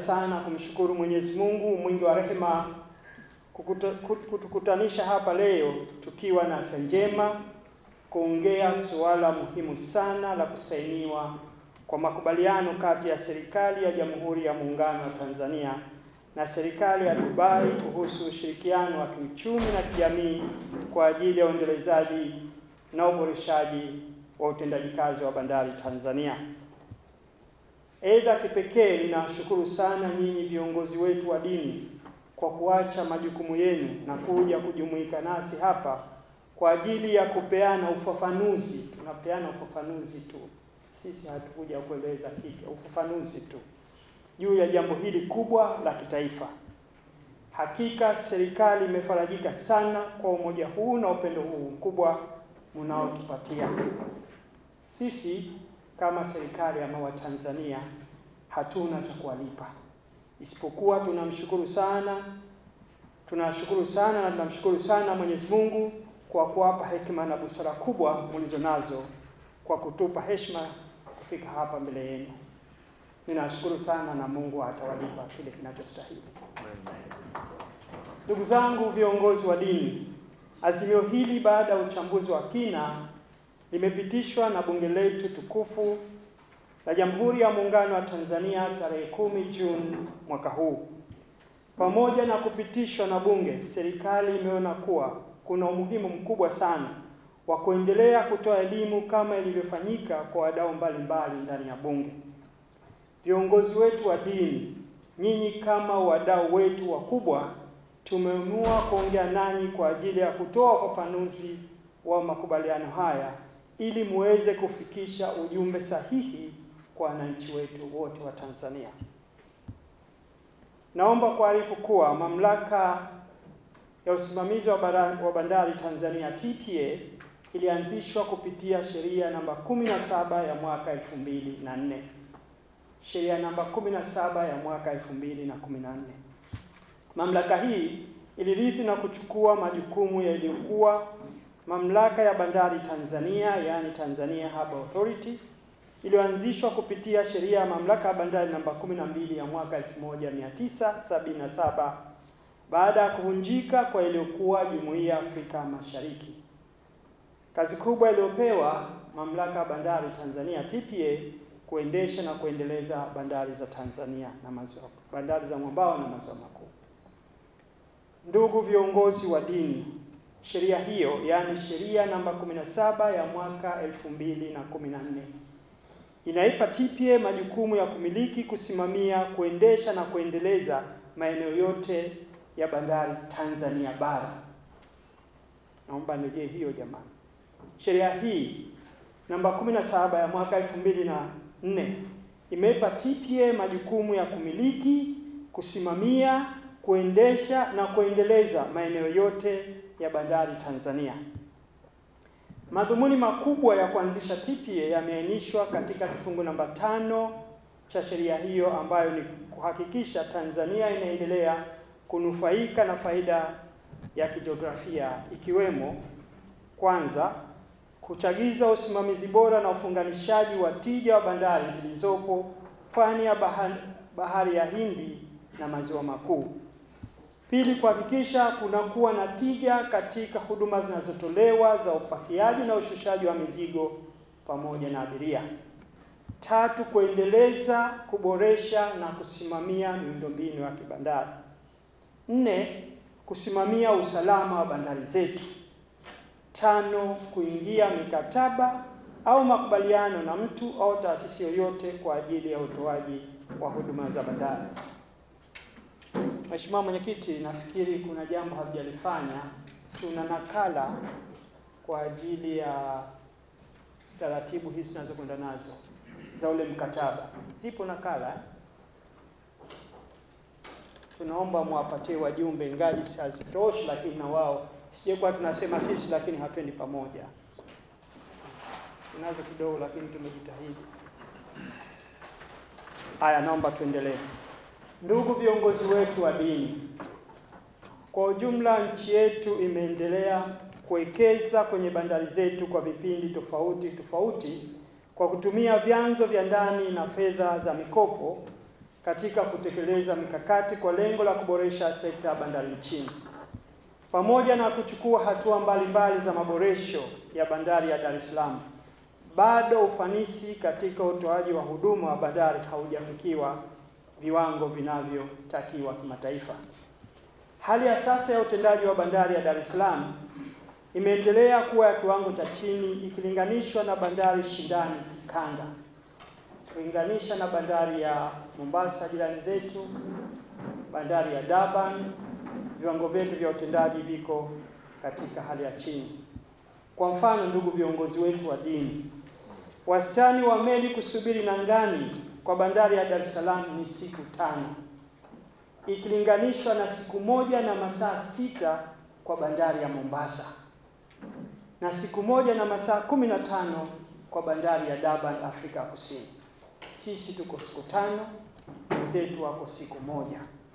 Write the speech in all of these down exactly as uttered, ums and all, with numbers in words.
sana kumshukuru Mwenyezi Mungu mwingi wa rehema kutukutanisha hapa leo tukiwa na afya njema kuongea suala muhimu sana la kusainiwa kwa makubaliano kati ya serikali ya Jamhuri ya Muungano wa Tanzania na serikali ya Dubai kuhusu ushirikiano wa kiuchumi na kijamii kwa ajili ya uendelezaji na uboreshaji wa utendaji kazi wa bandari Tanzania. Aidha, kipekee ninashukuru sana nyinyi viongozi wetu wa dini kwa kuacha majukumu yenu na kuja kujumuika nasi hapa kwa ajili ya kupeana ufafanuzi. Tunapeana ufafanuzi tu, sisi hatukuja kueleza kitu, ufafanuzi tu juu ya jambo hili kubwa la kitaifa. Hakika serikali imefarajika sana kwa umoja huu na upendo huu mkubwa mnaotupatia. Sisi kama serikali ya Watanzania hatuna cha kuwalipa, isipokuwa tunamshukuru sana, tunashukuru sana na tunamshukuru sana Mwenyezi Mungu kwa kuwapa hekima na busara kubwa mlizonazo kwa kutupa heshima kufika hapa mbele yenu. Ninashukuru sana na Mungu atawalipa kile kinachostahili. Ndugu zangu viongozi wa dini, azimio hili baada ya uchambuzi wa kina limepitishwa na bunge letu tukufu la Jamhuri ya Muungano wa Tanzania tarehe kumi Juni mwaka huu. Pamoja na kupitishwa na bunge, serikali imeona kuwa kuna umuhimu mkubwa sana wa kuendelea kutoa elimu kama ilivyofanyika kwa wadau mbalimbali ndani ya bunge. Viongozi wetu wa dini, nyinyi kama wadau wetu wakubwa, tumeamua kuongea nanyi kwa ajili ya kutoa ufafanuzi wa makubaliano haya ili muweze kufikisha ujumbe sahihi kwa wananchi wetu wote wa Tanzania. Naomba kuarifu kuwa mamlaka ya usimamizi wa bandari Tanzania T P A ilianzishwa kupitia sheria namba kumi na saba ya mwaka elfu mbili na nne. Sheria namba kumi na saba ya mwaka elfu mbili na kumi na nne. Mamlaka hii ilirithi na kuchukua majukumu yaliyokuwa mamlaka ya bandari Tanzania, yani Tanzania Harbour Authority, iliyoanzishwa kupitia sheria ya mamlaka ya bandari namba kumi na mbili ya mwaka elfu moja mia tisa sabini na saba baada ya kuvunjika kwa iliyokuwa Jumuiya ya Afrika Mashariki. Kazi kubwa iliyopewa mamlaka ya bandari Tanzania T P A kuendesha na kuendeleza bandari za Tanzania na maziwa, bandari za mwambao na maziwa makuu. Ndugu viongozi wa dini, sheria hiyo, yani sheria namba kumi na saba ya mwaka elfu mbili na kumi na nne, inaipa T P A majukumu ya kumiliki, kusimamia, kuendesha na kuendeleza maeneo yote ya bandari Tanzania bara. Naomba nirejee hiyo jamani. Sheria hii namba kumi na saba ya mwaka elfu mbili na nne imeipa T P A majukumu ya kumiliki, kusimamia, kuendesha na kuendeleza maeneo yote ya bandari Tanzania. Madhumuni makubwa ya kuanzisha T P A yameainishwa katika kifungu namba tano cha sheria hiyo, ambayo ni kuhakikisha Tanzania inaendelea kunufaika na faida ya kijiografia, ikiwemo kwanza, kuchagiza usimamizi bora na ufunganishaji wa tija wa bandari zilizopo pwani ya bahari, bahari ya Hindi na maziwa makuu. Pili, kuhakikisha kunakuwa na tija katika huduma zinazotolewa za upakiaji na ushushaji wa mizigo pamoja na abiria. Tatu, kuendeleza, kuboresha na kusimamia miundombinu ya kibandari. Nne, kusimamia usalama wa bandari zetu. Tano, kuingia mikataba au makubaliano na mtu au taasisi yoyote kwa ajili ya utoaji wa huduma za bandari. Mheshimiwa Mwenyekiti, nafikiri kuna jambo havijalifanya. Tuna nakala kwa ajili ya taratibu hizi tunazokwenda nazo za ule mkataba. Zipo nakala. Tunaomba muwapatie wajumbe, ingaji hazitoshi, lakini na wao sije kwa tunasema sisi lakini hatuendi pamoja. Tunazo kidogo lakini tumejitahidi. Haya, naomba tuendelee. Ndugu viongozi wetu wa dini, kwa ujumla nchi yetu imeendelea kuwekeza kwenye bandari zetu kwa vipindi tofauti tofauti kwa kutumia vyanzo vya ndani na fedha za mikopo katika kutekeleza mikakati kwa lengo la kuboresha sekta ya bandari nchini. Pamoja na kuchukua hatua mbalimbali za maboresho ya bandari ya Dar es Salaam, bado ufanisi katika utoaji wa huduma wa bandari haujafikiwa viwango vinavyotakiwa kimataifa. Hali ya sasa ya utendaji wa bandari ya Dar es Salaam imeendelea kuwa ya kiwango cha chini ikilinganishwa na bandari shindani kikanda. Kulinganisha na bandari ya Mombasa jirani zetu, bandari ya Durban, viwango vyetu vya utendaji viko katika hali ya chini. Kwa mfano, ndugu viongozi wetu wa dini, wastani wa meli kusubiri nangani kwa bandari ya Dar es Salaam ni siku tano, ikilinganishwa na siku moja na masaa sita kwa bandari ya Mombasa, na siku moja na masaa kumi na tano kwa bandari ya Durban, Afrika Kusini. Sisi tuko siku tano, wenzetu wako siku moja.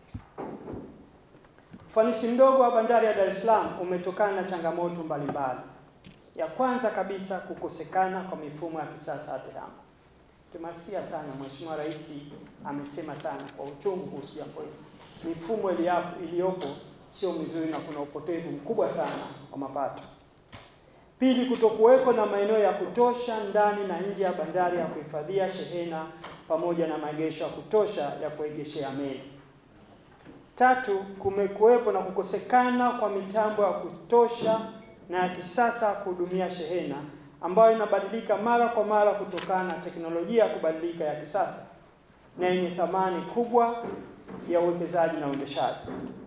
Ufanisi mdogo wa bandari ya Dar es Salaam umetokana na changamoto mbalimbali. Ya kwanza kabisa, kukosekana kwa mifumo ya kisasa ya tehama. Tumasikia sana Mheshimiwa Rais amesema sana kwa uchungu kuhusu jambo hili. Mifumo iliyopo sio mizuri na kuna upotevu mkubwa sana wa mapato. Pili, kutokuweko na maeneo ya kutosha ndani na nje ya bandari ya kuhifadhia shehena pamoja na maegesho ya kutosha ya kuegeshea meli. Tatu, kumekuwepo na kukosekana kwa mitambo ya kutosha na ya kisasa kuhudumia shehena ambayo inabadilika mara kwa mara kutokana na teknolojia ya kubadilika ya kisasa na yenye thamani kubwa ya uwekezaji na uendeshaji.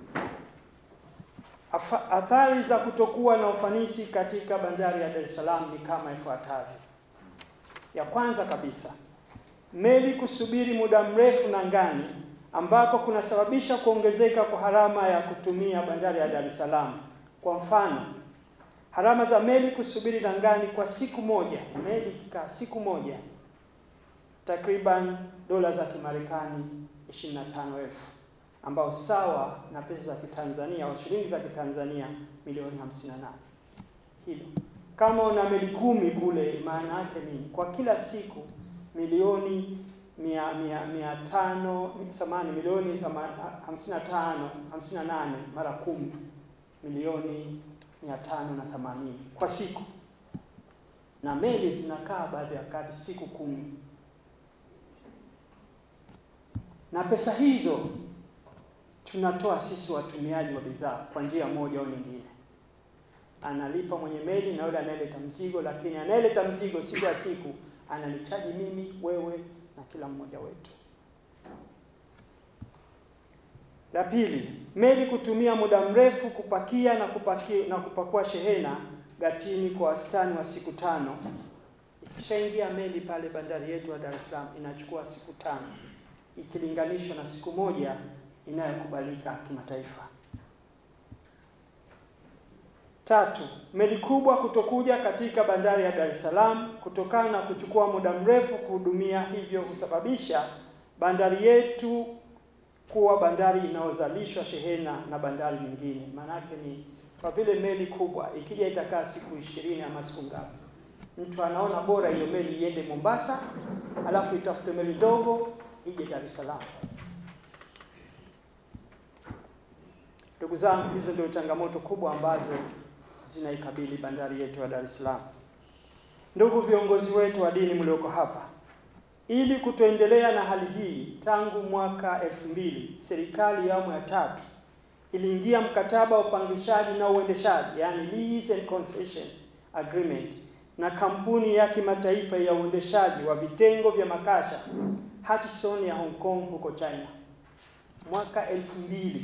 Athari za kutokuwa na ufanisi katika bandari ya Dar es Salaam ni kama ifuatavyo. Ya kwanza kabisa, meli kusubiri muda mrefu nangani ambako kunasababisha kuongezeka kwa gharama ya kutumia bandari ya Dar es Salaam. Kwa mfano, gharama za meli kusubiri nangani kwa siku moja, meli ikikaa siku moja, takriban dola za Kimarekani ishirini na tano elfu, ambao sawa na pesa za Kitanzania au shilingi za Kitanzania milioni hamsini na nane. Hilo kama una meli kumi kule, maana yake nini? Kwa kila siku milioni mia mia mia tano samani milioni hamsini na tano hamsini na nane mara kumi, milioni mia tano na themanini kwa siku, na meli zinakaa baadhi ya kati siku kumi. Na pesa hizo tunatoa sisi watumiaji wa bidhaa kwa njia moja au nyingine. Analipa mwenye meli na yule anayeleta mzigo, lakini anayeleta mzigo siku ya siku ananichaji mimi, wewe na kila mmoja wetu. La pili, meli kutumia muda mrefu kupakia na kupakia na kupakua shehena gatini kwa wastani wa siku tano. Ikishaingia meli pale bandari yetu ya Dar es Salaam inachukua siku tano ikilinganishwa na siku moja inayokubalika kimataifa. Tatu, meli kubwa kutokuja katika bandari ya Dar es Salaam kutokana na kuchukua muda mrefu kuhudumia, hivyo husababisha bandari yetu kuwa bandari inayozalishwa shehena na bandari nyingine. Maana yake ni kwa vile meli kubwa ikija itakaa siku ishirini ama siku ngapi, mtu anaona bora hiyo meli iende Mombasa alafu itafute meli ndogo ije Dar es Salaam. Ndugu zangu, hizo ndio changamoto kubwa ambazo zinaikabili bandari yetu ya Dar es Salaam. Ndugu viongozi wetu wa dini mlioko hapa, ili kutoendelea na hali hii, tangu mwaka elfu mbili serikali ya awamu ya tatu iliingia mkataba wa upangishaji na uendeshaji, yani lease and concession agreement, na kampuni ya kimataifa ya uendeshaji wa vitengo vya makasha Hutchison ya Hong Kong huko China. Mwaka elfu mbili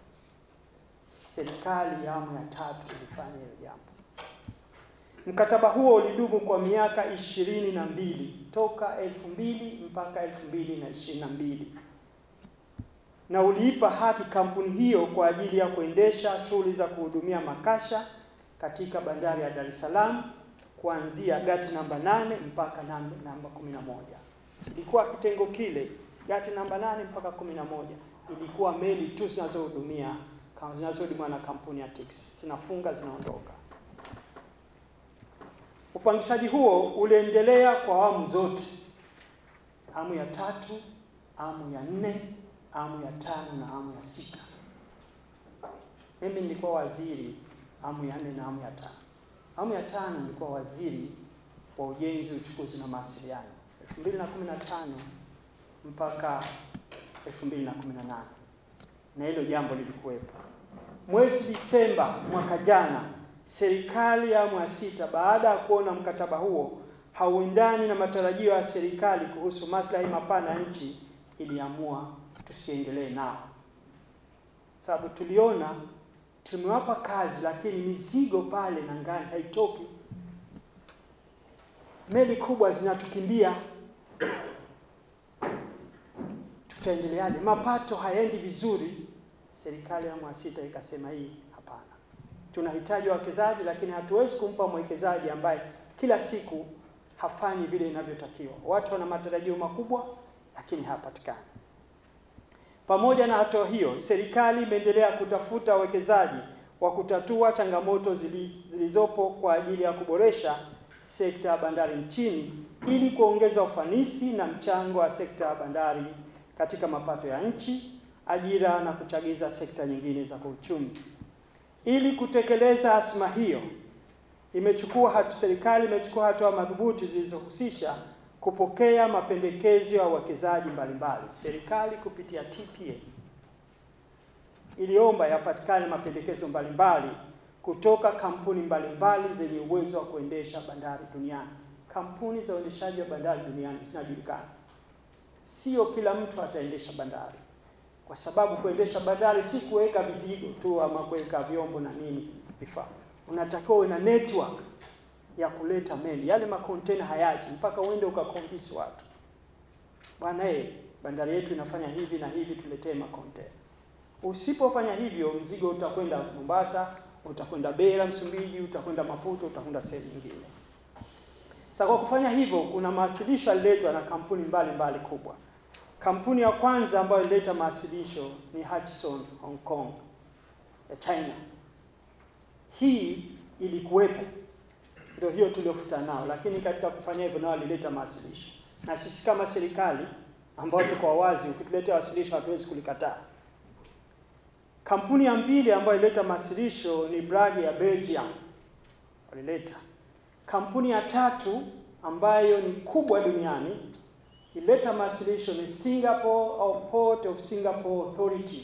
serikali ya awamu ya tatu ilifanya hiyo jambo. Mkataba huo ulidumu kwa miaka ishirini na mbili, toka elfu mbili mpaka elfu mbili na ishirini na mbili, na uliipa haki kampuni hiyo kwa ajili ya kuendesha shughuli za kuhudumia makasha katika bandari ya Dar es Salaam kuanzia gati namba nane mpaka namba kumi na moja. Ilikuwa kitengo kile gati namba nane mpaka kumi na moja ilikuwa meli tu zinazohudumia kama zinazohudumiwa na kampuni ya T X, zinafunga zinaondoka. Upangishaji huo uliendelea kwa awamu zote, awamu ya tatu, awamu ya nne, awamu ya tano na awamu ya sita. Mimi nilikuwa waziri awamu ya nne na awamu ya tano. Awamu ya tano nilikuwa waziri wa ujenzi, uchukuzi na mawasiliano elfu mbili na kumi na tano mpaka elfu mbili na kumi na nane, na hilo jambo lilikuwepo. Mwezi Disemba mwaka jana, serikali ya awamu ya sita, baada ya kuona mkataba huo hauendani na matarajio ya serikali kuhusu maslahi mapana ya nchi, iliamua tusiendelee nao. Sababu tuliona tumewapa kazi lakini mizigo pale na ngani haitoki. Meli kubwa zinatukimbia. Tutaendeleaje? Mapato haendi vizuri. Serikali ya awamu ya sita ikasema hii hapana. Tunahitaji wawekezaji, lakini hatuwezi kumpa mwekezaji ambaye kila siku hafanyi vile inavyotakiwa. Watu wana matarajio makubwa lakini hapatikani. Pamoja na hatua hiyo, serikali imeendelea kutafuta wawekezaji wa kutatua changamoto zilizopo kwa ajili ya kuboresha sekta ya bandari nchini ili kuongeza ufanisi na mchango wa sekta ya bandari katika mapato ya nchi, ajira na kuchagiza sekta nyingine za kiuchumi. Ili kutekeleza azma hiyo, imechukua hatu serikali imechukua hatua madhubuti zilizohusisha kupokea mapendekezo ya wawekezaji mbalimbali. Serikali kupitia T P A iliomba yapatikane mapendekezo mbalimbali kutoka kampuni mbalimbali zenye uwezo wa kuendesha bandari duniani. Kampuni za uendeshaji wa bandari duniani zinajulikana. Sio kila mtu ataendesha bandari, kwa sababu kuendesha bandari si kuweka vizigo tu ama kuweka vyombo na nini vifaa. Unatakiwa uwe na network ya kuleta meli. Yale makontena hayaji mpaka uende ukakonvince watu, bwana eh, bandari yetu inafanya hivi na hivi, tuletee makontena. Usipofanya hivyo, mzigo utakwenda Mombasa, utakwenda Beira Msumbiji, utakwenda Maputo, utakwenda sehemu nyingine. Sasa kwa kufanya hivyo, kuna mawasilisho yaliletwa na kampuni mbalimbali mbali kubwa. Kampuni ya kwanza ambayo ilileta mawasilisho ni Hudson Hong Kong ya China. Hii ilikuwepo, ndio hiyo tuliofuta nao, lakini katika kufanya hivyo nao walileta mawasilisho. Na sisi kama serikali ambao tuko wazi, ukituletea wasilisho hatuwezi kulikataa. Kampuni ya mbili ambayo ilileta mawasilisho ni Brage ya Belgium, walileta. Kampuni ya tatu ambayo ni kubwa duniani ilileta mawasilisho ni Singapore au Port of Singapore Authority.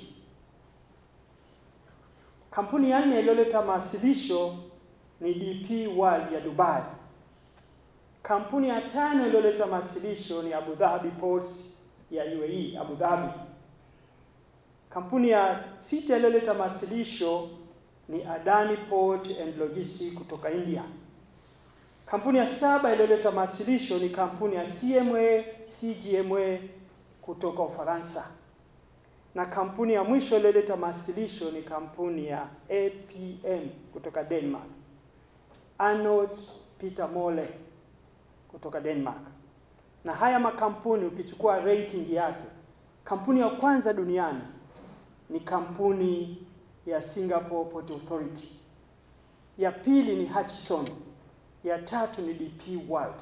Kampuni ya nne iliyoleta mawasilisho ni D P World ya Dubai. Kampuni ya tano iliyoleta mawasilisho ni Abu Dhabi Ports ya U A E, Abu Dhabi. Kampuni ya sita iliyoleta mawasilisho ni Adani Port and Logistics kutoka India. Kampuni ya saba iliyoleta mawasilisho ni kampuni ya C M A C G M A kutoka Ufaransa. Na kampuni ya mwisho iliyoleta mawasilisho ni kampuni ya A P M kutoka Denmark, Arnold Peter Mole kutoka Denmark. Na haya makampuni ukichukua ranking yake, kampuni ya kwanza duniani ni kampuni ya Singapore Port Authority, ya pili ni Hudson, ya tatu ni D P World.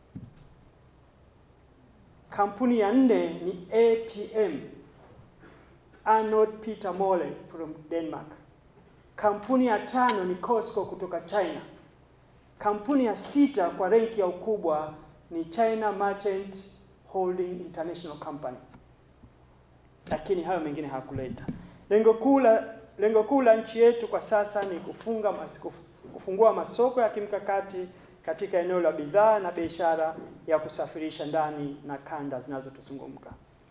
Kampuni ya nne ni A P M, Arnold Peter Mole from Denmark. Kampuni ya tano ni COSCO kutoka China. Kampuni ya sita kwa ranki ya ukubwa ni China Merchant Holding International Company. Lakini hayo mengine hakuleta. Lengo kuu la lengo kuu la nchi yetu kwa sasa ni kufunga masiko, kufungua masoko ya kimkakati katika eneo la bidhaa na biashara ya kusafirisha ndani na kanda zinazotuzunguka.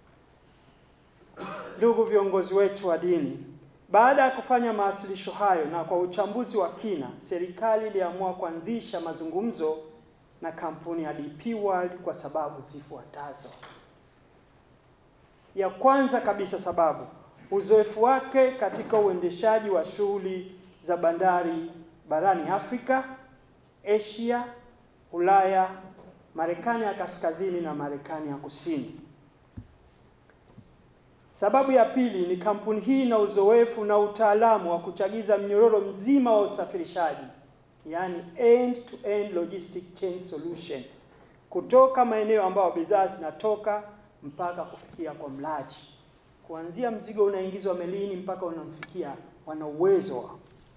Ndugu viongozi wetu wa dini, baada ya kufanya mawasilisho hayo na kwa uchambuzi wa kina, serikali iliamua kuanzisha mazungumzo na kampuni ya D P World kwa sababu zifuatazo. Ya kwanza kabisa, sababu uzoefu wake katika uendeshaji wa shughuli za bandari barani Afrika, Asia, Ulaya, Marekani ya kaskazini na Marekani ya kusini. Sababu ya pili ni kampuni hii na uzoefu na utaalamu wa kuchagiza mnyororo mzima wa usafirishaji, yani end to end logistic chain solution, kutoka maeneo ambayo bidhaa zinatoka mpaka kufikia kwa mlaji. Kuanzia mzigo unaingizwa melini mpaka unamfikia, wana uwezo.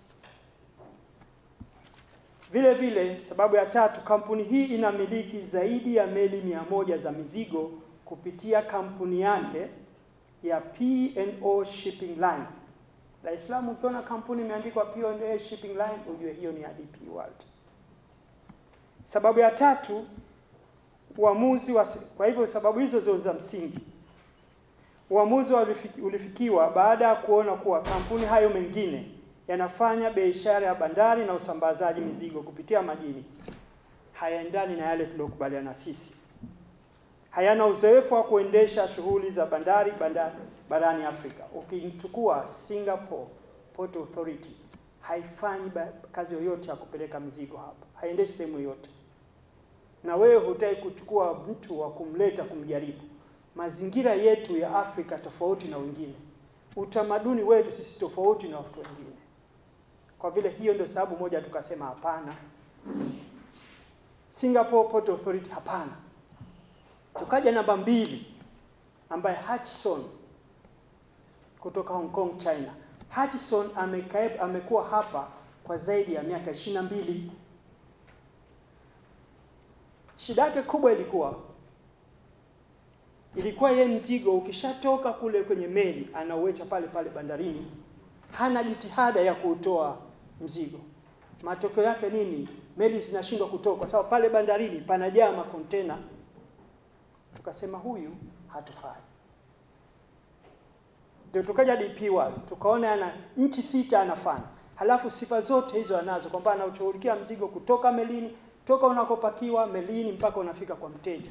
Vile vile, sababu ya tatu, kampuni hii inamiliki zaidi ya meli mia moja za mizigo kupitia kampuni yake ya P and O Shipping Line. Dar es Salaam ukiona kampuni imeandikwa P and O Shipping Line, ujue hiyo ni ya D P World. Sababu ya tatu, uamuzi wa, kwa hivyo sababu hizo zote za msingi. Uamuzi ulifikiwa baada ya kuona kuwa kampuni hayo mengine yanafanya biashara ya bandari na usambazaji mizigo kupitia majini hayaendani na yale tuliyokubaliana sisi. Hayana uzoefu wa kuendesha shughuli za bandari bandari barani Afrika. Ukichukua Singapore Port Authority, haifanyi kazi yoyote ya kupeleka mizigo hapa. Haendeshi sehemu yoyote. Na wewe hutaki kuchukua mtu wa kumleta kumjaribu. Mazingira yetu ya Afrika tofauti na wengine. Utamaduni wetu sisi tofauti na watu wengine. Kwa vile hiyo ndio sababu moja tukasema hapana. Singapore Port Authority hapana. Tukaja namba mbili, ambaye Hutchison kutoka Hong Kong, China. Hutchison amekae amekuwa hapa kwa zaidi ya miaka ishirini na mbili. Shida yake kubwa ilikuwa ilikuwa ye mzigo ukishatoka kule kwenye meli anauacha pale pale bandarini, hana jitihada ya kuutoa mzigo. Matokeo yake nini? Meli zinashindwa kutoka kwa sababu pale bandarini panajaa makontena. Tukasema huyu hatufai. Ndio tukaja D P World, tukaona ana nchi sita anafanya. Halafu sifa zote hizo anazo, kwamba anaushughulikia mzigo kutoka melini, toka unakopakiwa melini mpaka unafika kwa mteja.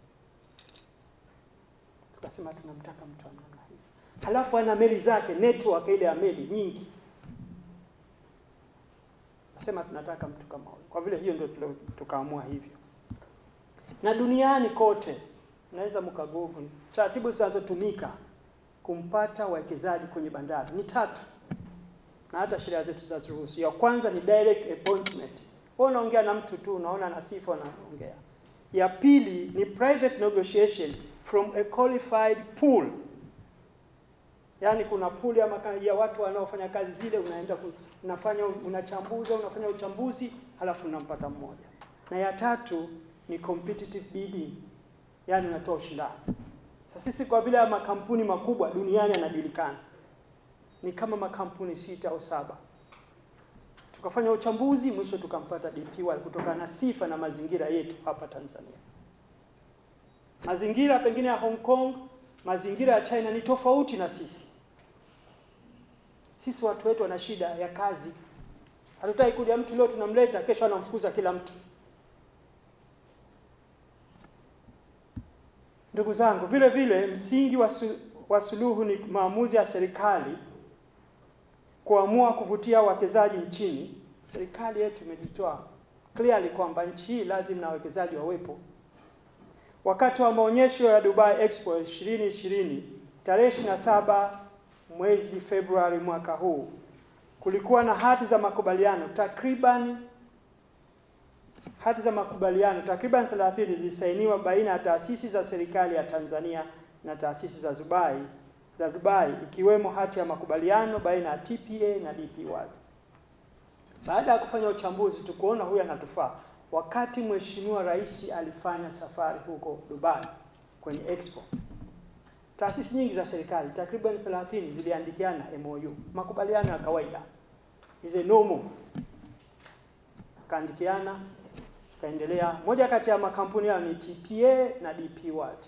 Tukasema tunamtaka mtu namna hiyo. Halafu ana meli zake, network ile ya meli nyingi. Nasema tunataka mtu kama huyo. Kwa vile hiyo ndio tukaamua hivyo. Na duniani kote naweza mkagogo taratibu zinazotumika kumpata wawekezaji kwenye bandari ni tatu. Na hata sheria zetu zinaruhusu. Ya kwanza ni direct appointment. Wewe unaongea na mtu tu, unaona na sifa unaongea. Ya pili ni private negotiation from a qualified pool. Yaani kuna pool ya, ya watu wanaofanya kazi zile, unaenda unafanya unachambuza, unafanya uchambuzi, halafu unampata mmoja. Na ya tatu ni competitive bidding. Yaani unatoa ushindani. Sasa sisi kwa vile makampuni makubwa duniani yanajulikana, ni kama makampuni sita au saba. Tukafanya uchambuzi, mwisho tukampata D P World kutokana na sifa na mazingira yetu hapa Tanzania. Mazingira pengine ya Hong Kong, mazingira ya China ni tofauti na sisi. Sisi watu wetu wana shida ya kazi. Hatutaki kuja mtu leo tunamleta, kesho anamfukuza kila mtu. Ndugu zangu, vile vile msingi wa, su, wa suluhu ni maamuzi ya serikali kuamua kuvutia wawekezaji nchini. Serikali yetu imejitoa clearly kwamba nchi hii lazima na wawekezaji wawepo. Wakati wa maonyesho ya Dubai Expo ishirini ishirini, tarehe ishirini na saba mwezi Februari mwaka huu, kulikuwa na hati za makubaliano takriban hati za makubaliano takriban thelathini zilisainiwa baina ya taasisi za serikali ya Tanzania na taasisi za Dubai za Dubai, ikiwemo hati ya makubaliano baina ya T P A na D P World. Baada ya kufanya uchambuzi tukuona huyu anatufaa. Wakati Mheshimiwa Rais alifanya safari huko Dubai kwenye Expo, taasisi nyingi za serikali takriban thelathini ziliandikiana M O U, makubaliano ya kawaida, hizo normal, kaandikiana kaendelea. Moja kati ya makampuni yao ni T P A na D P World.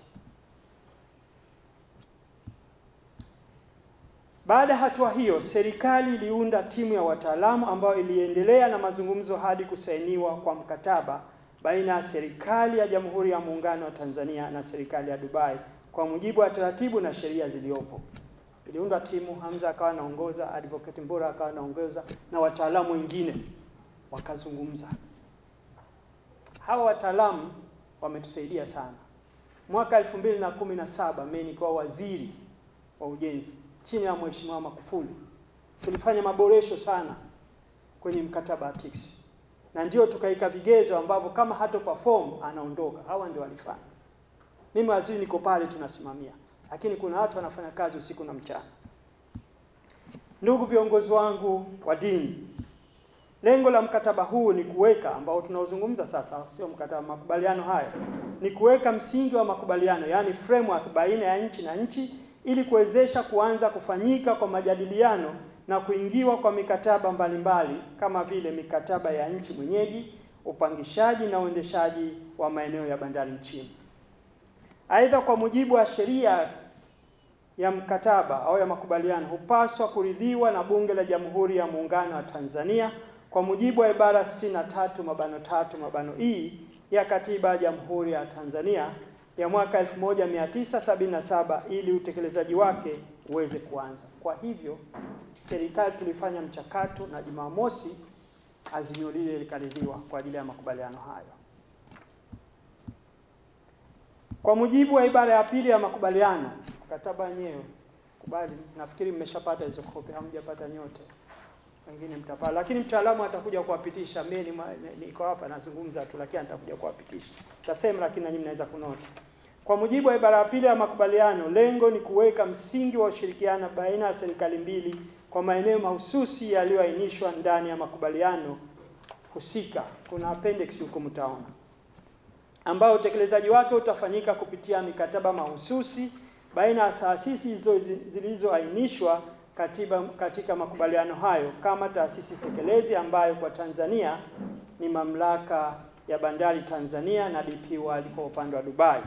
Baada ya hatua hiyo, serikali iliunda timu ya wataalamu ambayo iliendelea na mazungumzo hadi kusainiwa kwa mkataba baina ya serikali ya Jamhuri ya Muungano wa Tanzania na serikali ya Dubai kwa mujibu wa taratibu na sheria ziliopo. Iliunda timu, Hamza akawa anaongoza, Advocate Mbora akawa anaongoza na wataalamu wengine wakazungumza. Hawa wataalamu wametusaidia sana. Mwaka elfu mbili na kumi na saba mimi nilikuwa waziri wa ujenzi chini ya Mheshimiwa Magufuli. Tulifanya maboresho sana kwenye mkataba wa T I C S. Na ndio tukaika vigezo ambavyo kama hato perform anaondoka. Hawa ndio walifanya. Mimi waziri niko pale tunasimamia, lakini kuna watu wanafanya kazi usiku na mchana. Ndugu viongozi wangu wa dini, lengo la mkataba huu ni kuweka, ambao tunaozungumza sasa, sio mkataba, makubaliano haya ni kuweka msingi wa makubaliano, yani framework baina ya nchi na nchi, ili kuwezesha kuanza kufanyika kwa majadiliano na kuingiwa kwa mikataba mbalimbali mbali, kama vile mikataba ya nchi mwenyeji, upangishaji na uendeshaji wa maeneo ya bandari nchini. Aidha, kwa mujibu wa sheria ya mkataba au ya makubaliano, hupaswa kuridhiwa na Bunge la Jamhuri ya Muungano wa Tanzania kwa mujibu wa ibara sitini na tatu mabano tatu mabano E ya Katiba ya Jamhuri ya Tanzania ya mwaka elfu moja mia tisa sabini na saba ili utekelezaji wake uweze kuanza. Kwa hivyo serikali tulifanya mchakato na Jumamosi azimio lile likaridhiwa kwa ajili ya makubaliano hayo. Kwa mujibu wa ibara ya pili ya makubaliano, mkataba wenyewe kubali, nafikiri mmeshapata hizo kopi, hamjapata nyote. Wengine mtapata, lakini mtaalamu atakuja kuwapitisha. Mimi niko hapa nazungumza tu, lakini atakuja kuwapitisha. Tasema lakini nanyi mnaweza kunoti. Kwa mujibu wa ibara ya pili ya makubaliano, lengo ni kuweka msingi wa ushirikiano baina ya serikali mbili kwa maeneo mahususi yaliyoainishwa ndani ya makubaliano husika. Kuna appendix huko mtaona, ambao utekelezaji wake utafanyika kupitia mikataba mahususi baina ya taasisi zilizoainishwa katiba katika makubaliano hayo, kama taasisi tekelezi ambayo kwa Tanzania ni Mamlaka ya Bandari Tanzania na D P World kwa upande wa Dubai.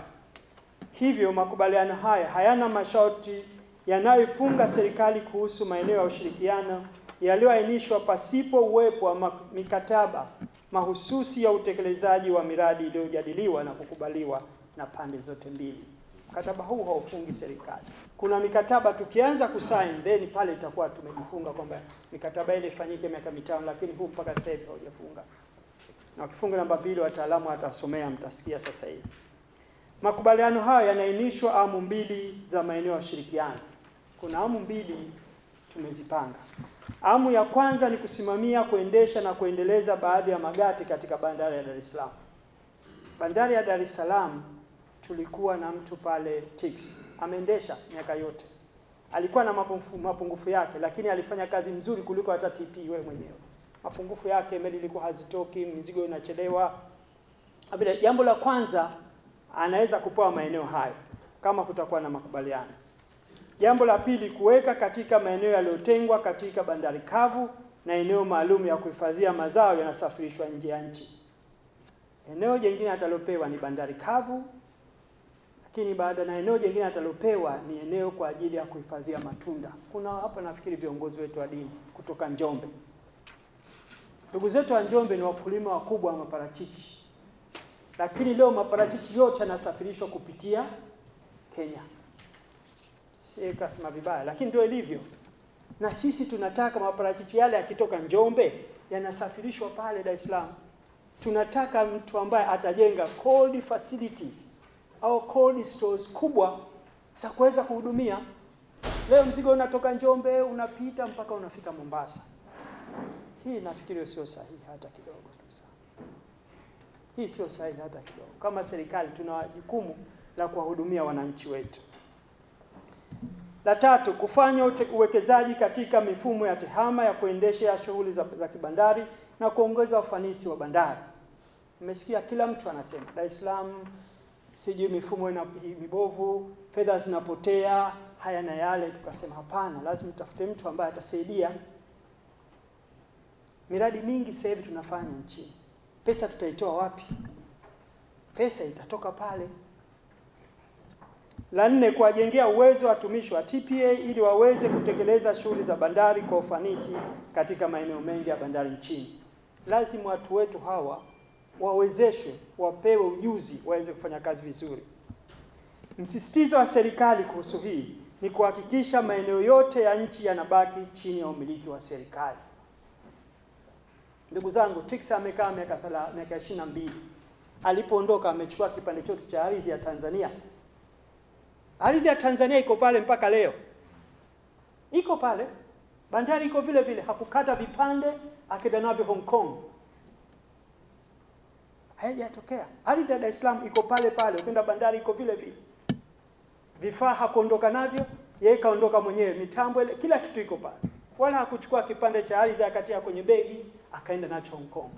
Hivyo makubaliano haya hayana masharti yanayofunga serikali kuhusu maeneo ya ushirikiano yaliyoainishwa pasipo uwepo wa mikataba mahususi ya utekelezaji wa miradi iliyojadiliwa na kukubaliwa na pande zote mbili. Mkataba huu haufungi serikali. Kuna mikataba tukianza kusign then pale itakuwa tumejifunga kwamba mikataba ile ifanyike miaka mitano, lakini huu mpaka sasa hivi haujafunga. Na kifungu namba mbili wataalamu watasomea, mtasikia sasa hivi. Makubaliano hayo yanaainishwa amu mbili za maeneo ya ushirikiano. Kuna amu mbili tumezipanga. Amu ya kwanza ni kusimamia, kuendesha na kuendeleza baadhi ya magati katika bandari ya Dar es Salaam. Bandari ya Dar es Salaam tulikuwa na mtu pale Tix, ameendesha miaka yote. Alikuwa na mapungufu, mapungufu yake, lakini alifanya kazi nzuri kuliko hata T P wewe mwenyewe. Mapungufu yake, meli ilikuwa hazitoki, mizigo inachelewa. Abida, jambo la kwanza anaweza kupewa maeneo hayo kama kutakuwa na makubaliano. Jambo la pili, kuweka katika maeneo yaliyotengwa katika bandari kavu na eneo maalum ya kuhifadhia mazao yanasafirishwa nje ya nchi. Eneo jingine atalopewa ni bandari kavu, lakini baada na eneo jingine atalopewa ni eneo kwa ajili ya kuhifadhia matunda. Kuna hapa nafikiri viongozi wetu wa dini kutoka Njombe. Ndugu zetu wa Njombe ni wakulima wakubwa wa maparachichi. Lakini leo maparachichi yote yanasafirishwa kupitia Kenya. Si kasema vibaya, lakini ndio ilivyo. Na sisi tunataka maparachichi yale yakitoka Njombe yanasafirishwa pale Dar es Salaam. Tunataka mtu ambaye atajenga cold facilities au cold stores kubwa za kuweza kuhudumia. Leo mzigo unatoka Njombe unapita mpaka unafika Mombasa. Hii nafikiri sio sahihi hata kidogo tu sana. Hii sio sahihi hata kidogo. Kama serikali tuna jukumu la kuwahudumia wananchi wetu. La tatu, kufanya uwekezaji katika mifumo ya tehama ya kuendesha shughuli za, za kibandari na kuongeza ufanisi wa bandari. Nimesikia kila mtu anasema Dar es Salaam sijui mifumo ina mibovu, fedha zinapotea, haya na yale. Tukasema hapana, lazima tutafute mtu ambaye atasaidia. Miradi mingi sasa hivi tunafanya nchini. Pesa tutaitoa wapi? Pesa itatoka pale. La nne, kuwajengea uwezo watumishi wa T P A ili waweze kutekeleza shughuli za bandari kwa ufanisi katika maeneo mengi ya bandari nchini. Lazima watu wetu hawa wawezeshwe, wapewe ujuzi, waweze kufanya kazi vizuri. Msisitizo wa serikali kuhusu hii ni kuhakikisha maeneo yote ya nchi yanabaki chini ya umiliki wa serikali. Ndugu zangu, Tix amekaa miaka ishirini na mbili. Alipoondoka amechukua kipande chote cha ardhi ya Tanzania. Ardhi ya Tanzania iko pale mpaka leo. Iko pale. Bandari iko vile vile, hakukata vipande akenda navyo Hong Kong. Haijatokea. Ardhi ya Dar es Salaam iko pale pale, ukienda bandari iko vile vile. Vifaa hakuondoka navyo, yeye kaondoka mwenyewe, mitambo ile, kila kitu iko pale. Wala hakuchukua kipande cha ardhi akatia kwenye begi akaenda nacho Hong Kong.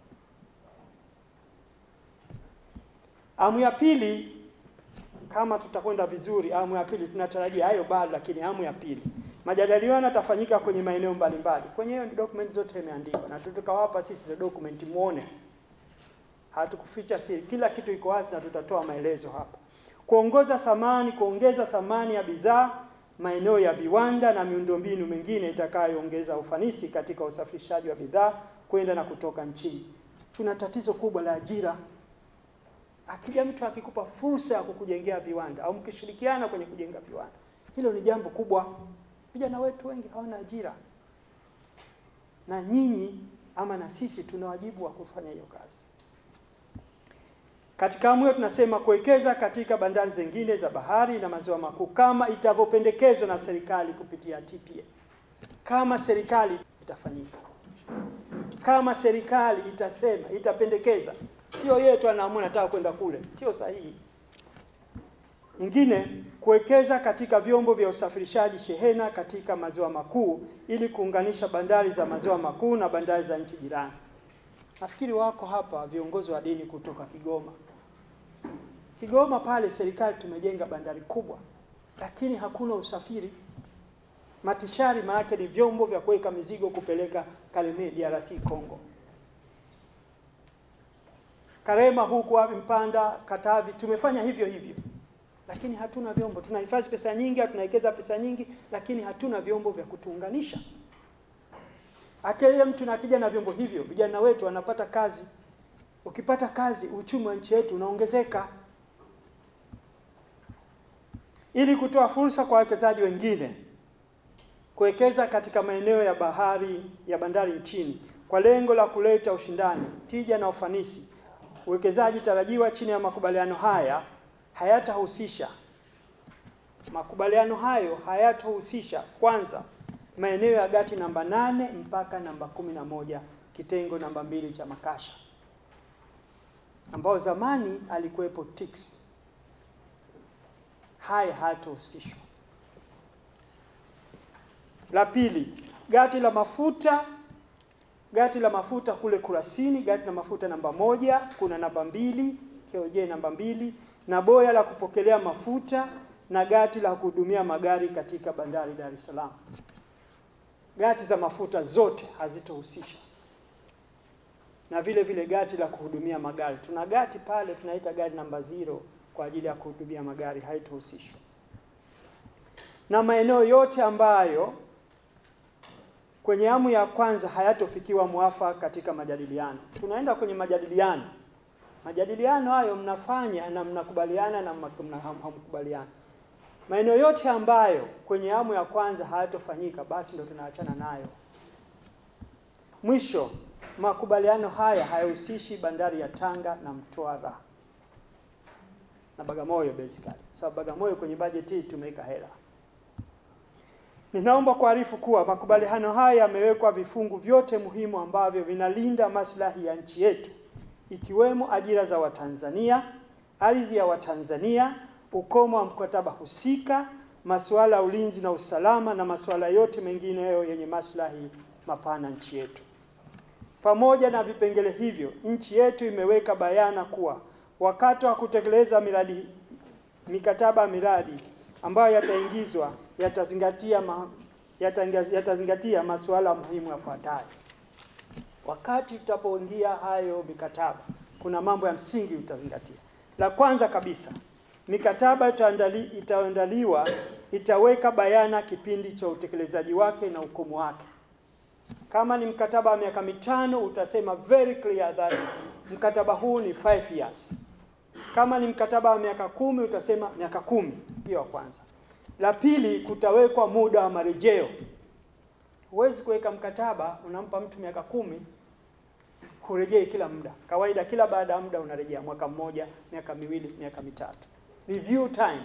Amu ya pili, kama tutakwenda vizuri, amu ya pili tunatarajia hayo bado, lakini amu ya pili majadiliano yatafanyika kwenye maeneo mbalimbali. Kwenye hiyo document zote imeandikwa na tutakawapa sisi za document muone. Hatukuficha siri, kila kitu iko wazi na tutatoa maelezo hapa. Kuongoza thamani, kuongeza thamani ya bidhaa, maeneo ya viwanda na miundombinu mingine itakayoongeza ufanisi katika usafirishaji wa bidhaa kwenda na kutoka nchini. Tuna tatizo kubwa la ajira. Akija mtu akikupa fursa ya kukujengea viwanda au mkishirikiana kwenye kujenga viwanda, hilo ni jambo kubwa. Vijana wetu wengi hawana ajira. Na nyinyi ama na sisi tuna wajibu wa kufanya hiyo kazi. Katika amu tunasema kuwekeza katika bandari zingine za bahari na maziwa makuu kama itavyopendekezwa na serikali kupitia T P A. Kama serikali itafanyika. Kama serikali itasema, itapendekeza. Sio yeye tu anaamua nataka kwenda kule, sio sahihi. Nyingine, kuwekeza katika vyombo vya usafirishaji shehena katika maziwa makuu ili kuunganisha bandari za maziwa makuu na bandari za nchi jirani. Nafikiri wako hapa viongozi wa dini kutoka Kigoma. Kigoma pale serikali tumejenga bandari kubwa, lakini hakuna usafiri. Matishari maana ni vyombo vya kuweka mizigo kupeleka Kalemie D R C Congo. Karema huku wapi Mpanda, Katavi tumefanya hivyo hivyo. Lakini hatuna vyombo. Tunahifadhi pesa nyingi, tunawekeza pesa nyingi, lakini hatuna vyombo vya kutuunganisha. Akile mtu na akija na vyombo hivyo, vijana wetu wanapata kazi. Ukipata kazi, uchumi wa nchi yetu unaongezeka. Ili kutoa fursa kwa wawekezaji wengine kuwekeza katika maeneo ya bahari ya bandari nchini kwa lengo la kuleta ushindani, tija na ufanisi. Uwekezaji tarajiwa chini ya makubaliano haya hayatahusisha makubaliano hayo hayatahusisha kwanza maeneo ya gati namba nane mpaka namba kumi na moja kitengo namba mbili cha Makasha, ambao zamani alikuwepo T I C S. Haya hayatahusishwa. La pili, gati la mafuta gati la mafuta kule Kurasini, gati la mafuta namba moja, kuna namba mbili, K O J namba mbili, na boya la kupokelea mafuta na gati la kuhudumia magari katika bandari Dar es Salaam. Gati za mafuta zote hazitohusisha. Na vile vile gati la kuhudumia magari. Tuna gati pale tunaita gari namba zero kwa ajili ya kuhudumia magari, haitohusishwa. Na maeneo yote ambayo kwenye amu ya kwanza hayatofikiwa muafaka katika majadiliano. Tunaenda kwenye majadiliano. Majadiliano hayo mnafanya na mnakubaliana na hamkubaliana. Maeneo yote ambayo kwenye amu ya kwanza hayatofanyika, basi ndio tunaachana nayo. Mwisho, makubaliano haya hayahusishi bandari ya Tanga na Mtwara na Bagamoyo basically. Sababu so, Bagamoyo kwenye budget hii tumeweka hela. Ninaomba kuarifu kuwa makubaliano haya yamewekwa vifungu vyote muhimu ambavyo vinalinda maslahi ya nchi yetu, ikiwemo ajira za Watanzania, ardhi ya Watanzania, ukomo wa mkataba husika, masuala ya ulinzi na usalama na masuala yote mengine yenye maslahi mapana nchi yetu. Pamoja na vipengele hivyo, nchi yetu imeweka bayana kuwa wakati wa kutekeleza miradi mikataba miradi ambayo yataingizwa yatazingatia ma, yatazingatia masuala muhimu yafuatayo. Wakati tutapoingia hayo mikataba, kuna mambo ya msingi utazingatia. La kwanza kabisa, mikataba itaandaliwa itaweka bayana kipindi cha utekelezaji wake na ukomo wake. Kama ni mkataba wa miaka mitano, utasema very clear that mkataba huu ni five years. Kama ni mkataba wa miaka kumi, utasema miaka kumi, hiyo kwanza. La pili, kutawekwa muda wa marejeo. Huwezi kuweka mkataba unampa mtu miaka kumi kurejea kila muda. Kawaida kila baada ya muda unarejea, mwaka mmoja, miaka miwili, miaka mitatu. Review time.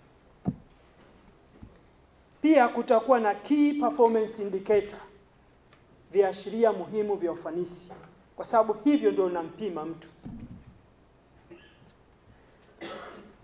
Pia kutakuwa na key performance indicator, viashiria muhimu vya ufanisi, kwa sababu hivyo ndio unampima mtu.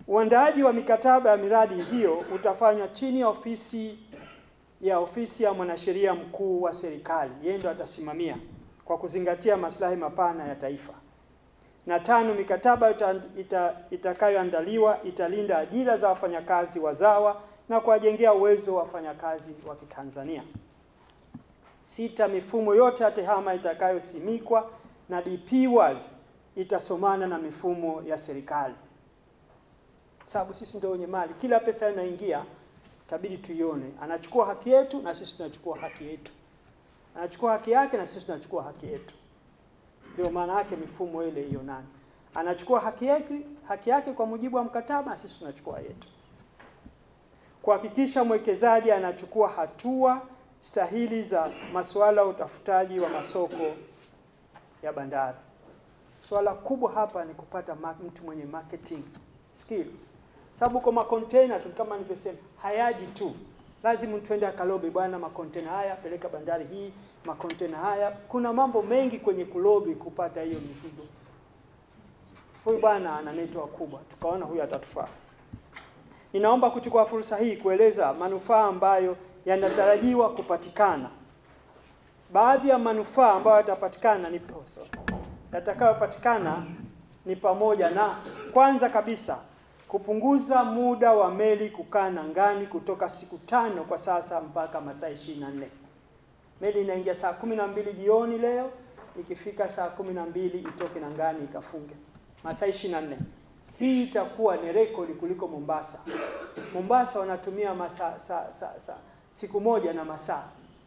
Uandaaji wa mikataba ya miradi hiyo utafanywa chini ya ofisi ya ofisi ya mwanasheria mkuu wa serikali. Yeye ndo atasimamia kwa kuzingatia maslahi mapana ya taifa. Na tano, mikataba ita, ita, itakayoandaliwa italinda ajira za wafanyakazi wazawa na kuwajengea uwezo wa wafanyakazi wa Kitanzania. Sita, mifumo yote ya tehama itakayosimikwa na D P World itasomana na mifumo ya serikali. Sababu sisi ndio wenye mali, kila pesa inaingia tabidi tuione. Anachukua haki yetu na sisi tunachukua haki yetu. Anachukua haki yake na sisi tunachukua haki yetu. Ndio maana yake mifumo ile hiyo nani. Anachukua haki yake, haki yake kwa mujibu wa mkataba na sisi tunachukua yetu. Kuhakikisha mwekezaji anachukua hatua stahili za masuala ya utafutaji wa masoko ya bandari. Swala kubwa hapa ni kupata mtu mwenye marketing skills. Sababu kwa makontena tu kama nilivyosema hayaji tu. Lazima tuende akalobe, bwana makontena haya peleka bandari hii, makontena haya. Kuna mambo mengi kwenye kulobi kupata hiyo mizigo. Huyu bwana ana network kubwa. Tukaona huyu atatufaa. Ninaomba kuchukua fursa hii kueleza manufaa ambayo yanatarajiwa kupatikana. Baadhi ya manufaa ambayo yatapatikana ni oh, sorry. Yatakayopatikana ni pamoja na kwanza kabisa kupunguza muda wa meli kukaa nangani kutoka siku tano kwa sasa mpaka masaa ishirini na nne. Meli inaingia saa kumi na mbili jioni leo, ikifika saa kumi na mbili itoke nangani ikafunge. Masaa ishirini na nne. Hii itakuwa ni rekodi kuliko Mombasa. Mombasa wanatumia masaa sa, sa, sa, siku moja na masaa.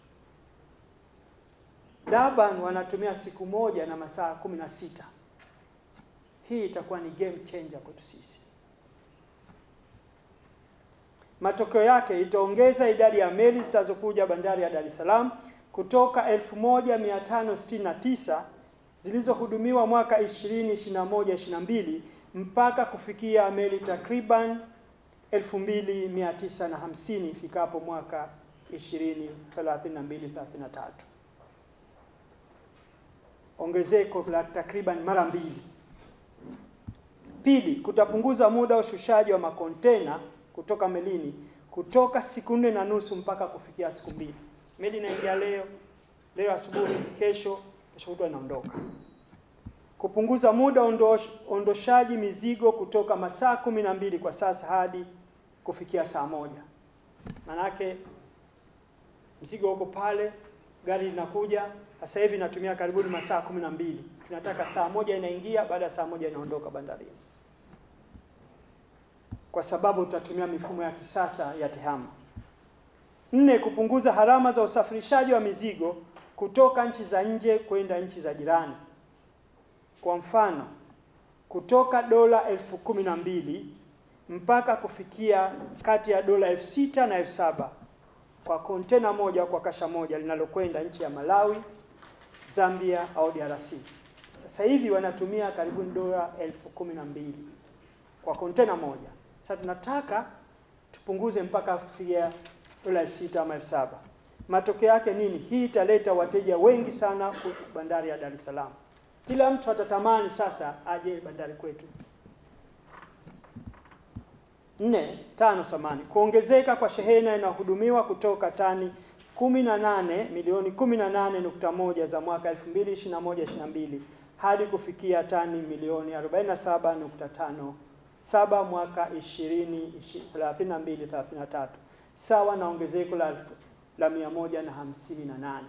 Durban wanatumia siku moja na masaa kumi na sita. Hii itakuwa ni game changer kwetu sisi. Matokeo yake itaongeza idadi ya meli zitazokuja bandari ya Dar es Salaam kutoka elfu moja mia tano sitini na tisa zilizohudumiwa mwaka ishirini ishirini na moja ishirini na mbili mpaka kufikia meli takriban elfu mbili mia tisa na hamsini ifikapo mwaka ishirini thelathini na mbili thelathini na tatu. Ongezeko la takriban mara mbili. Pili, kutapunguza muda wa ushushaji wa makontena kutoka melini kutoka siku nne na nusu mpaka kufikia siku mbili. Meli inaingia leo, leo asubuhi, kesho, kesho kutwa inaondoka. Kupunguza muda ondosh, ondoshaji mizigo kutoka masaa kumi na mbili kwa sasa hadi kufikia saa moja. Manake mzigo uko pale, gari linakuja, sasa hivi natumia karibuni masaa kumi na mbili. Tunataka saa moja inaingia, baada ya saa moja inaondoka bandarini. Kwa sababu tutatumia mifumo ya kisasa ya tehama. Nne, kupunguza harama za usafirishaji wa mizigo kutoka nchi za nje kwenda nchi za jirani. Kwa mfano, kutoka dola elfu kumi na mbili mpaka kufikia kati ya dola elfu sita na elfu saba kwa kontena moja kwa kasha moja linalokwenda nchi ya Malawi, Zambia au D R C. Sasa hivi wanatumia karibu dola elfu kumi na mbili kwa kontena moja. Sasa tunataka tupunguze mpaka kufikia dola elfu sita ama elfu saba. Matokeo yake nini? Hii italeta wateja wengi sana kwa bandari ya Dar es Salaam. Kila mtu atatamani sasa aje bandari kwetu. Nne, tano samani. Kuongezeka kwa shehena inayohudumiwa kutoka tani kumi na nane milioni kumi na nane nukta moja za mwaka elfu mbili ishirini na moja ishirini na mbili hadi kufikia tani milioni arobaini na saba nukta tano saba mwaka ishirini thelathini na mbili thelathini na tatu, sawa na ongezeko la, la mia moja na hamsini na nane.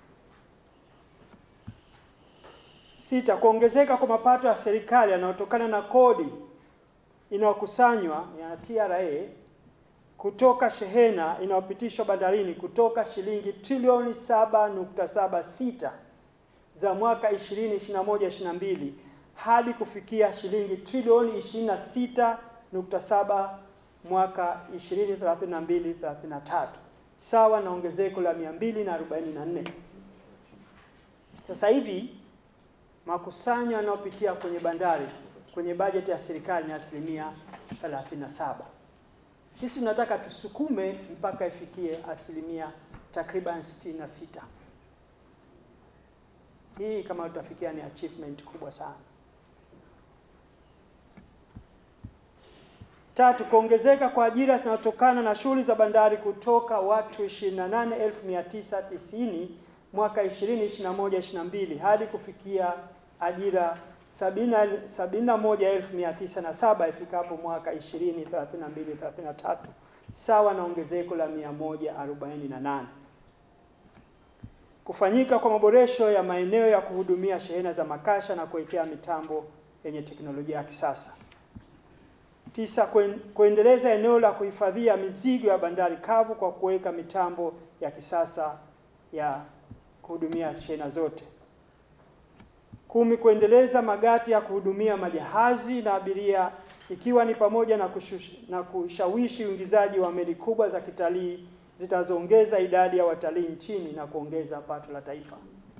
Sita, kuongezeka kwa mapato ya serikali yanayotokana na kodi inayokusanywa ya T R A kutoka shehena inayopitishwa bandarini kutoka shilingi trilioni saba nukta saba sita za mwaka ishirini ishirini na moja ishirini na mbili hadi kufikia shilingi trilioni ishirini na sita nukta saba mwaka ishirini thelathini na mbili thelathini na tatu, sawa na ongezeko la mia mbili na arobaini na nne. Sasa hivi makusanyo yanayopitia kwenye bandari kwenye bajeti ya serikali ni asilimia thelathini na saba. Sisi tunataka tusukume mpaka ifikie asilimia takriban sitini na sita. Hii kama tutafikia ni achievement kubwa sana. Tatu, kuongezeka kwa ajira zinazotokana na shughuli za bandari kutoka watu ishirini na nane elfu mia tisa tisini mwaka ishirini ishirini na moja ishirini na mbili hadi kufikia ajira sabini na moja elfu mia tisa na saba ifikapo mwaka ishirini thelathini na mbili thelathini na tatu, sawa na ongezeko la mia moja arobaini na nane. Kufanyika kwa maboresho ya maeneo ya kuhudumia shehena za makasha na kuwekea mitambo yenye teknolojia ya kisasa. Tisa, kuendeleza eneo la kuhifadhia mizigo ya bandari kavu kwa kuweka mitambo ya kisasa ya kuhudumia shehena zote. Kumi, kuendeleza magati ya kuhudumia majahazi na abiria, ikiwa ni pamoja na, kushush, na kushawishi uingizaji wa meli kubwa za kitalii zitazoongeza idadi ya watalii nchini na kuongeza pato la taifa.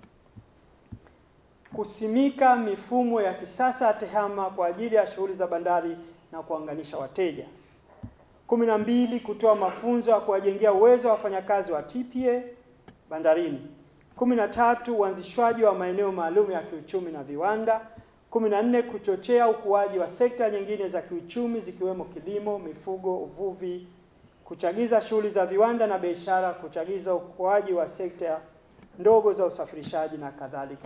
Kusimika mifumo ya kisasa ya tehama kwa ajili ya shughuli za bandari na kuanganisha wateja. Kumi na mbili, kutoa mafunzo ya kuwajengea uwezo wa wafanyakazi wa T P A bandarini. Kumi na tatu, uanzishwaji wa maeneo maalum ya kiuchumi na viwanda. Kumi na nne, kuchochea ukuaji wa sekta nyingine za kiuchumi zikiwemo kilimo, mifugo, uvuvi, kuchagiza shughuli za viwanda na biashara, kuchagiza ukuaji wa sekta ndogo za usafirishaji na kadhalika.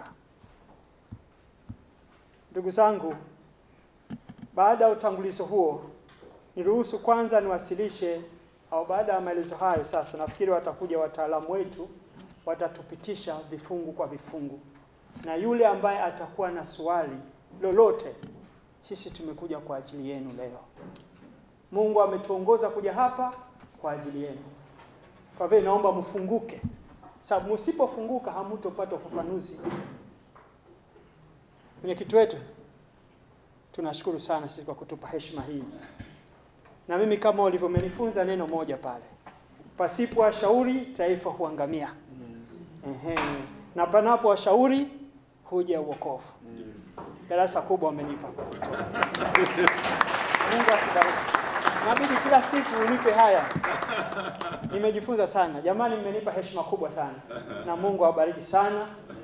Ndugu zangu, baada ya utangulizo huo, niruhusu kwanza niwasilishe, au baada ya maelezo hayo sasa nafikiri watakuja wataalamu wetu watatupitisha vifungu kwa vifungu. Na yule ambaye atakuwa na swali lolote, sisi tumekuja kwa ajili yenu leo. Mungu ametuongoza kuja hapa kwa ajili yenu. Kwa hivyo naomba mfunguke. Sababu msipofunguka hamtopata ufafanuzi. Mwenyekiti wetu, tunashukuru sana sisi kwa kutupa heshima hii. Na mimi kama ulivyomenifunza neno moja pale, pasipo washauri taifa huangamia. Ehe. Na panapo washauri huja uokovu. Darasa kubwa wamenipa. Mungu akubariki. Inabidi kila siku unipe haya. Nimejifunza sana. Jamani, mmenipa heshima kubwa sana. Na Mungu awabariki sana.